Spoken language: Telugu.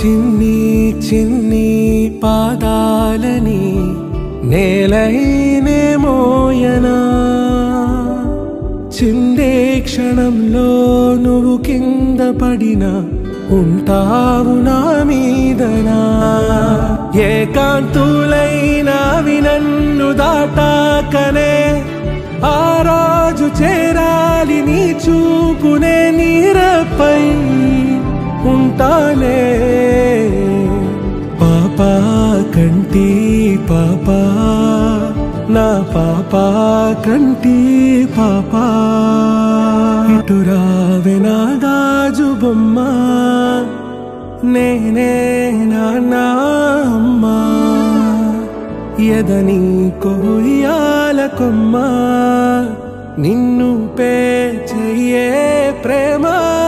చిన్ని చిన్ని పాదాలని నేలైనే మోయనా చిందే క్షణంలో నువ్వు కింద పడినా ఉంటావు నా మీదనా ఏకాంతులైనవి నన్ను దాటాకనే ఆ రోజు చేరాలి నీ చూపునే నీరపై ఉంటానే పాపా కంటి పాపా నా పాపా కంటి పాపా ఇటురావే నా గాజు బొమ్మ నేనే నాన్న అమ్మా ఎదని కొయ్యాల కొమ్మ నిన్ను పే చెయ్యే ప్రేమ